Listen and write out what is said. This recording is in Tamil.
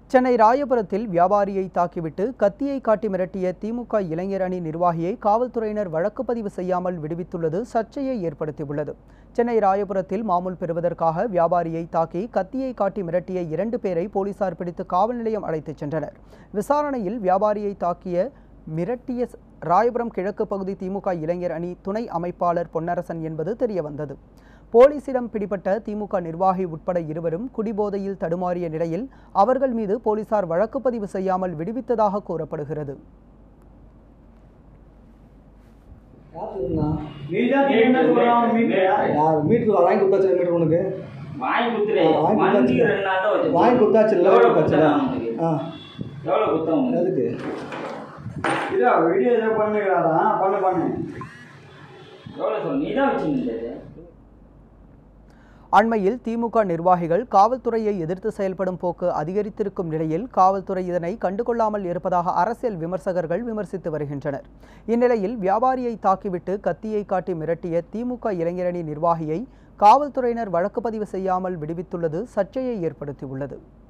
சென்னை ராயபுரத்தில் வியாபாரியை தாக்கிவிட்டு கத்தியை காட்டி மிரட்டிய திமுக இளைஞர் அணி நிர்வாகியை காவல்துறையினர் வழக்கு பதிவு செய்யாமல் விடுவித்துள்ளது சர்ச்சையை ஏற்படுத்தியுள்ளது. சென்னை ராயபுரத்தில் மாமூல் பெறுவதற்காக வியாபாரியை தாக்கி கத்தியை காட்டி மிரட்டிய 2 பேரை போலீசார் பிடித்து காவல் நிலையம் அழைத்துச் சென்றனர். விசாரணையில் வியாபாரியை மிரட்டிய ராயபுரம் கிழக்கு பகுதி திமுக இளைஞர் அணி துணை அமைப்பாளர் பொன்னரசன் என்பது தெரியவந்தது. போலீசிடம் பிடிபட்ட திமுக நிர்வாகி உட்பட 2 குடிபோதையில் தடுமாறிய நிலையில் அவர்கள் மீது போலீசார் வழக்கு பதிவு செய்யாமல் விடுவித்ததாக கூறப்படுகிறது. அண்மையில் திமுக நிர்வாகிகள் காவல்துறையை எதிர்த்து செயல்படும் போக்கு அதிகரித்திருக்கும் நிலையில் காவல்துறை இதனை கண்டுகொள்ளாமல் இருப்பதாக அரசியல் விமர்சகர்கள் விமர்சித்து வருகின்றனர். இந்நிலையில் வியாபாரியை தாக்கிவிட்டு கத்தியை காட்டி மிரட்டிய திமுக இளைஞரணி நிர்வாகியை காவல்துறையினர் வழக்கு பதிவு செய்யாமல் விடுவித்துள்ளது சர்ச்சையை ஏற்படுத்தியுள்ளது.